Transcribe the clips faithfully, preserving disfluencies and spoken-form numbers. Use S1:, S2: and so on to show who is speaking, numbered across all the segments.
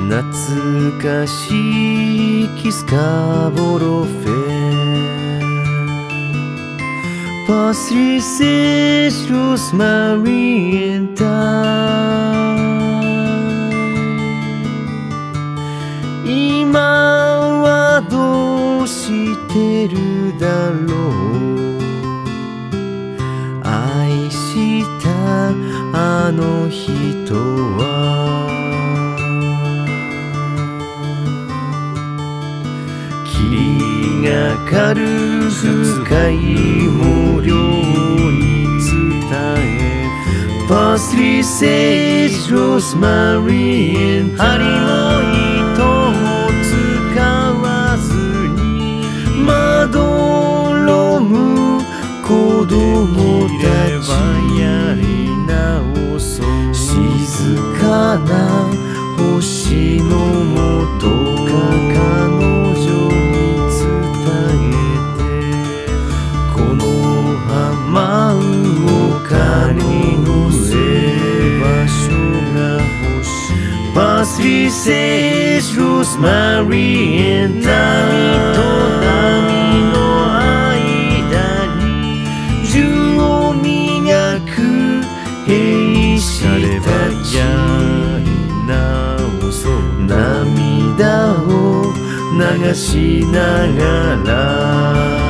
S1: 懐かしきスカボロフェパスリセシロスマリエンタイ今はどうしてるだろう愛したあの人は霧がかる深い森に伝えパスリセージロスマリエンタ針も糸も使わずにまどろむ子供たちやり直そう静かな星のもとか彼女に伝えてこの浜丘に乗せ場所が欲しいパスリセージロスマリエンタ波と波の間に銃を磨く兵士たちやり直そう涙を流しながら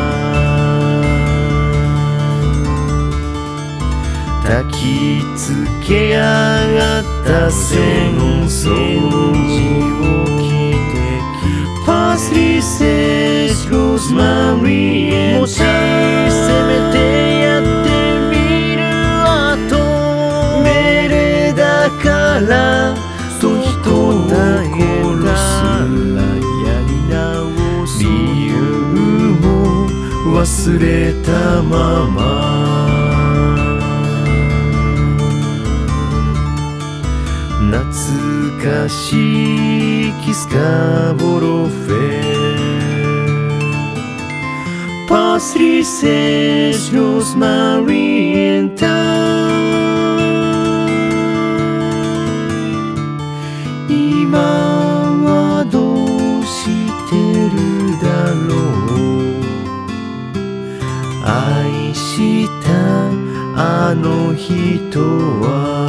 S1: 焚きつけやがった戦争を着てパスリセージロスマリエンタもしせめてやってみるあと命令だからと人を殺すやり直す理由も忘れたまま懐かしきスカボロフェパスリセージロスマリエンタ今はどうしてるだろう愛したあの人は